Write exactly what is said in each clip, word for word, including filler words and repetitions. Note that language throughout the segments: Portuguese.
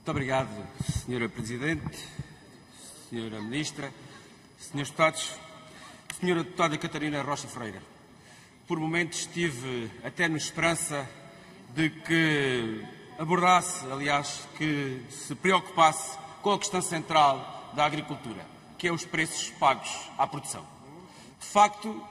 Muito obrigado, senhora Presidente, senhora Ministra, senhores Deputados, senhora Deputada Catarina Rocha Freira. Por momentos tive até na esperança de que abordasse, aliás, que se preocupasse com a questão central da agricultura, que é os preços pagos à produção. De facto,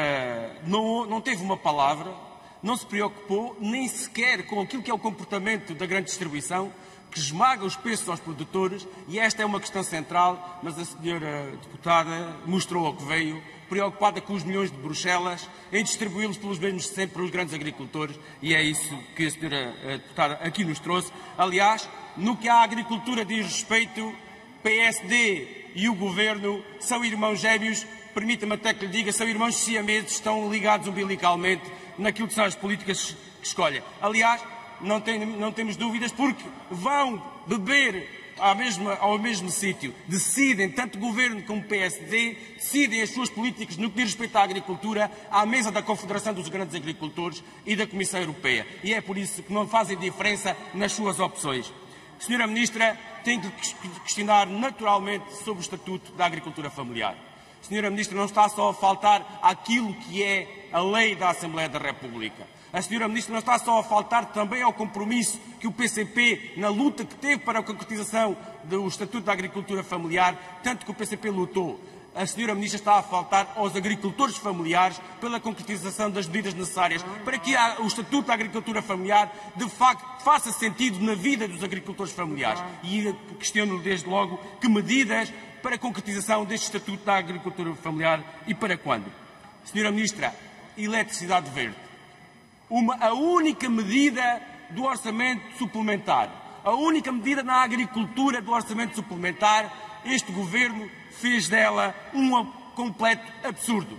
não, não teve uma palavra, não se preocupou nem sequer com aquilo que é o comportamento da grande distribuição, que esmaga os preços aos produtores, e esta é uma questão central, mas a senhora deputada mostrou ao que veio, preocupada com os milhões de Bruxelas, em distribuí-los pelos mesmos de sempre para os grandes agricultores, e é isso que a senhora deputada aqui nos trouxe. Aliás, no que à agricultura diz respeito, P S D e o Governo são irmãos gêmeos, permita-me até que lhe diga, são irmãos siameses, estão ligados umbilicalmente naquilo que são as políticas que escolhem. Aliás, Não, tem, não temos dúvidas, porque vão beber à mesma, ao mesmo sítio. Decidem, tanto o Governo como o P S D, decidem as suas políticas no que diz respeito à agricultura à mesa da Confederação dos Grandes Agricultores e da Comissão Europeia. E é por isso que não fazem diferença nas suas opções. Senhora Ministra, tenho que questionar naturalmente sobre o Estatuto da Agricultura Familiar. Senhora Ministra, não está só a faltar aquilo que é a lei da Assembleia da República. A senhora Ministra não está só a faltar também ao compromisso que o P C P, na luta que teve para a concretização do Estatuto da Agricultura Familiar, tanto que o P C P lutou. A senhora Ministra está a faltar aos agricultores familiares pela concretização das medidas necessárias para que o Estatuto da Agricultura Familiar, de facto, faça sentido na vida dos agricultores familiares. E questiono desde logo que medidas para a concretização deste Estatuto da Agricultura Familiar e para quando? Senhora Ministra, eletricidade verde. Uma, a única medida do orçamento suplementar, a única medida na agricultura do orçamento suplementar, este Governo fez dela um completo absurdo.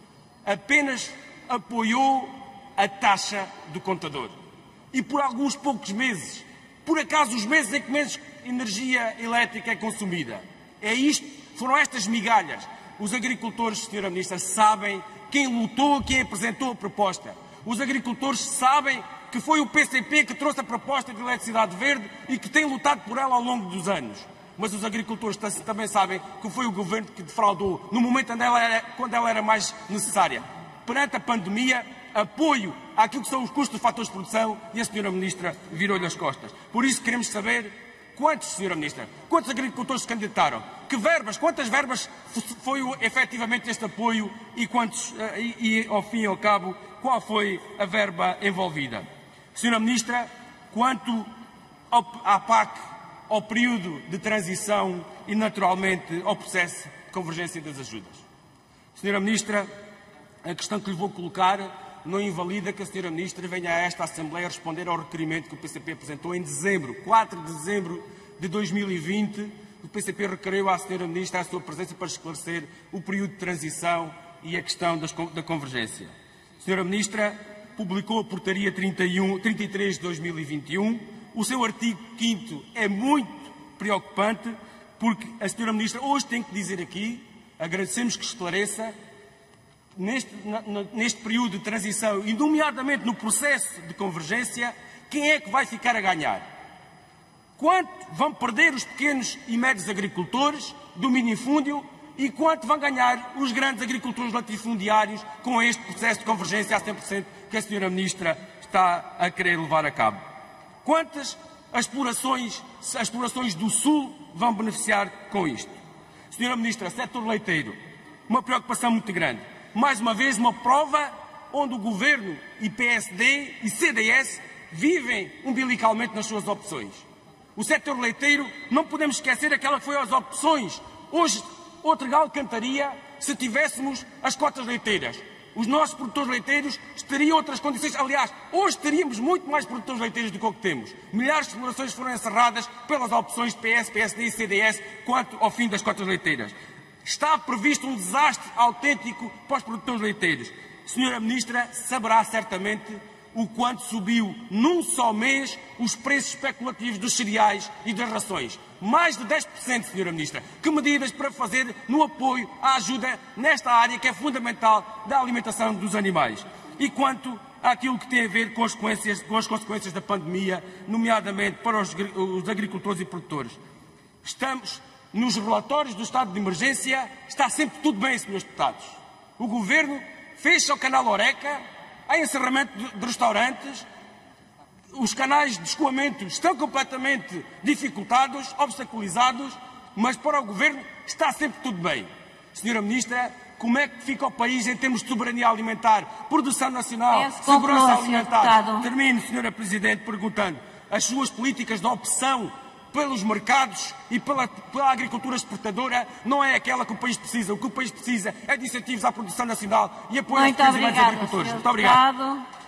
Apenas apoiou a taxa do contador. E por alguns poucos meses, por acaso os meses em que menos energia elétrica é consumida. É isto, foram estas migalhas. Os agricultores, senhora Ministra, sabem quem lutou, quem apresentou a proposta. Os agricultores sabem que foi o P C P que trouxe a proposta de eletricidade verde e que tem lutado por ela ao longo dos anos. Mas os agricultores também sabem que foi o Governo que defraudou no momento quando ela era, quando ela era mais necessária. Perante a pandemia, apoio àquilo que são os custos dos fatores de produção, e a senhora Ministra virou-lhe as costas. Por isso queremos saber quantos, senhora Ministra, quantos agricultores se candidataram? Que verbas, quantas verbas foi efetivamente este apoio e, quantos, e, e ao fim e ao cabo, qual foi a verba envolvida? Senhora Ministra, quanto ao, à P A C, ao período de transição e, naturalmente, ao processo de convergência das ajudas. Senhora Ministra, a questão que lhe vou colocar não invalida que a senhora Ministra venha a esta Assembleia responder ao requerimento que o P C P apresentou em dezembro, quatro de dezembro de dois mil e vinte. O P C P requeriu à senhora Ministra a sua presença para esclarecer o período de transição e a questão das, da convergência. A senhora Ministra publicou a portaria trinta e um, trinta e três de dois mil e vinte e um. O seu artigo quinto é muito preocupante, porque a senhora Ministra hoje tem que dizer aqui, agradecemos que esclareça, Neste, neste período de transição, e nomeadamente no processo de convergência, quem é que vai ficar a ganhar? Quanto vão perder os pequenos e médios agricultores do minifúndio e quanto vão ganhar os grandes agricultores latifundiários com este processo de convergência a cem por cento que a senhora Ministra está a querer levar a cabo? Quantas explorações, as explorações do Sul vão beneficiar com isto? senhora Ministra, setor leiteiro, uma preocupação muito grande. Mais uma vez, uma prova onde o Governo e P S D e C D S vivem umbilicalmente nas suas opções. O setor leiteiro, não podemos esquecer aquela que foi as opções. Hoje, outro galo cantaria se tivéssemos as cotas leiteiras. Os nossos produtores leiteiros teriam outras condições. Aliás, hoje teríamos muito mais produtores leiteiros do que o que temos. Milhares de explorações foram encerradas pelas opções de P S, P S D e C D S quanto ao fim das cotas leiteiras. Está previsto um desastre autêntico para os produtores leiteiros. Senhora Ministra, saberá certamente o quanto subiu num só mês os preços especulativos dos cereais e das rações. Mais de dez por cento, senhora Ministra. Que medidas para fazer no apoio à ajuda nesta área que é fundamental da alimentação dos animais? E quanto àquilo que tem a ver com as consequências, com as consequências da pandemia, nomeadamente para os, os agricultores e produtores. Estamos nos relatórios do estado de emergência, está sempre tudo bem, senhores deputados. O Governo fecha o canal Oreca, há encerramento de, de restaurantes, os canais de escoamento estão completamente dificultados, obstaculizados, mas para o Governo está sempre tudo bem. Senhora Ministra, como é que fica o país em termos de soberania alimentar, produção nacional, é segurança alimentar? Termino, Senhora Presidente, perguntando as suas políticas de opção pelos mercados e pela, pela agricultura exportadora não é aquela que o país precisa. O que o país precisa é de incentivos à produção nacional e apoio aos pequenos e médios agricultores. Muito obrigado.